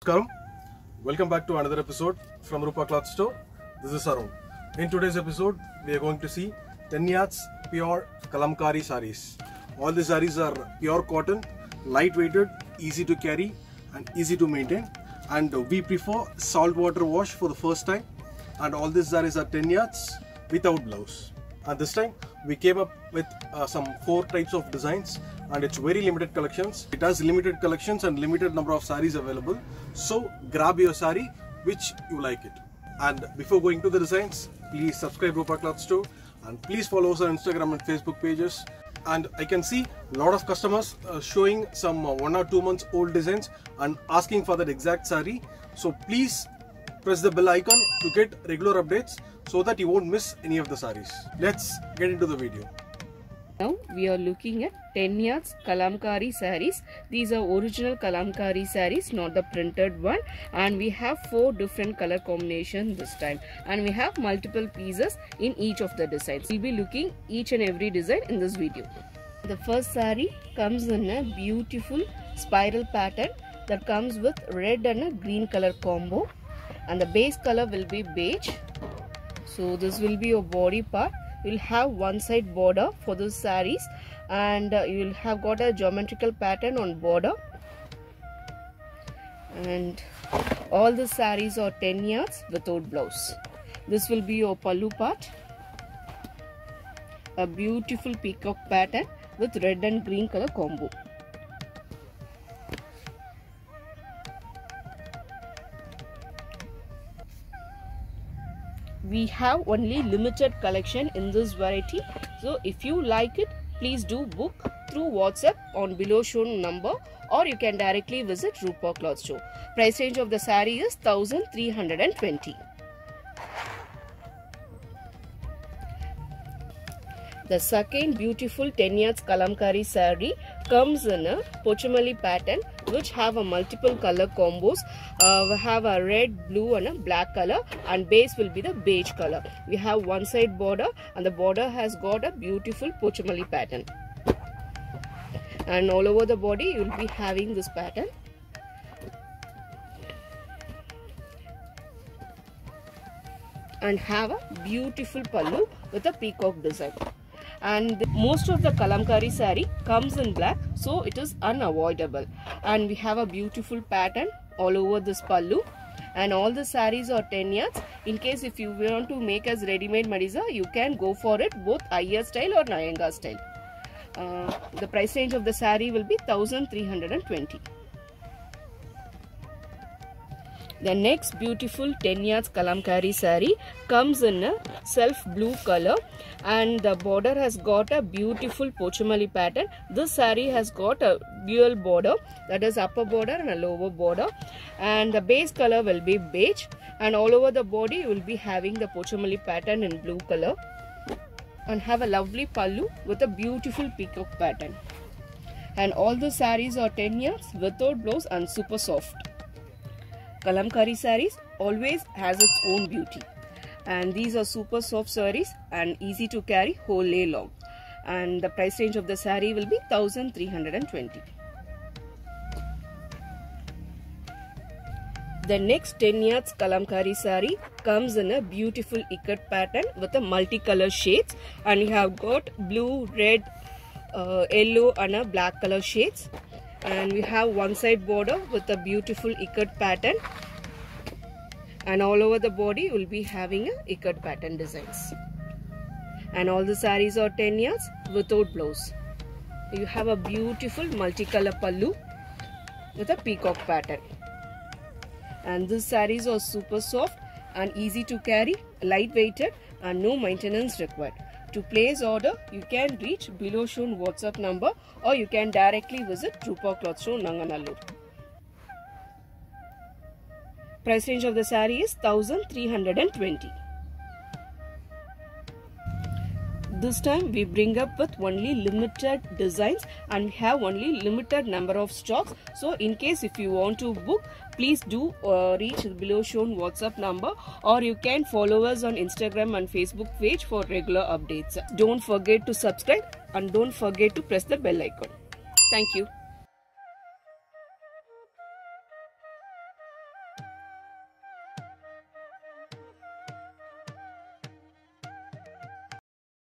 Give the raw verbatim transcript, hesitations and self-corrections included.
Namaskaram. Welcome back to another episode from Rupa Cloth Store. This is Arun. In today's episode, we are going to see ten yards pure Kalamkari sarees. All the sarees are pure cotton, light weighted, easy to carry and easy to maintain. And we prefer salt water wash for the first time. And all these sarees are ten yards without blouse. And this time we came up with uh, some four types of designs, and it's very limited collections. It has limited collections and limited number of sarees available. So grab your saree which you like it. And before going to the designs, please subscribe Rupa Cloth Store and please follow us on Instagram and Facebook pages. And I can see a lot of customers uh, showing some uh, one or two months old designs and asking for that exact saree. So please press the bell icon to get regular updates so that you won't miss any of the sarees. Let's get into the video. Now we are looking at ten yards Kalamkari sarees. These are original Kalamkari sarees, not the printed one, and we have four different color combinations this time, and we have multiple pieces in each of the designs. We'll be looking each and every design in this video. The first saree comes in a beautiful spiral pattern that comes with red and a green color combo, and the base color will be beige. So this will be your body part. You'll have one side border for the sarees, and uh, you'll have got a geometrical pattern on border, and all the sarees are ten yards without blouse. This will be your pallu part, a beautiful peacock pattern with red and green color combo. We have only limited collection in this variety, so if you like it, please do book through WhatsApp on below shown number, or you can directly visit Rupa Cloth Store. Price range of the saree is one thousand three hundred twenty. The second beautiful ten yards Kalamkari saree comes in a Pochamalli pattern, which have a multiple color combos. Uh, we have a red, blue and a black color, and base will be the beige color. We have one side border, and the border has got a beautiful Pochamalli pattern. And all over the body you will be having this pattern. And have a beautiful pallu with a peacock design. And most of the Kalamkari saree comes in black, so it is unavoidable. And we have a beautiful pattern all over this pallu, and all the sarees are ten yards. In case if you want to make as ready-made Madisa, you can go for it both Iyer style or Nayenga style. Uh, the price range of the saree will be one thousand three hundred twenty. The next beautiful ten yards Kalamkari saree comes in a self blue color, and the border has got a beautiful Pochamalli pattern. This saree has got a dual border, that is upper border and a lower border, and the base color will be beige, and all over the body you will be having the Pochamalli pattern in blue color, and have a lovely pallu with a beautiful peacock pattern. And all the sarees are ten yards without blouse and super soft. Kalamkari sarees always has its own beauty, and these are super soft sarees and easy to carry whole day long, and the price range of the saree will be one thousand three hundred twenty. The next ten yards Kalamkari saree comes in a beautiful ikat pattern with a multicolor shades, and you have got blue, red, uh, yellow and a black color shades. And we have one side border with a beautiful ikat pattern, and all over the body you will be having a ikat pattern designs. And all the sarees are ten yards without blouse. You have a beautiful multicolor pallu with a peacock pattern, and these sarees are super soft and easy to carry, light weighted and no maintenance required. To place order, you can reach below shown WhatsApp number, or you can directly visit Rupa Cloth Store, Nanganallur. Price range of the saree is one thousand three hundred twenty. This time we bring up with only limited designs, and we have only limited number of stocks. So in case if you want to book, please do uh, reach below shown WhatsApp number, or you can follow us on Instagram and Facebook page for regular updates. Don't forget to subscribe and don't forget to press the bell icon. Thank you.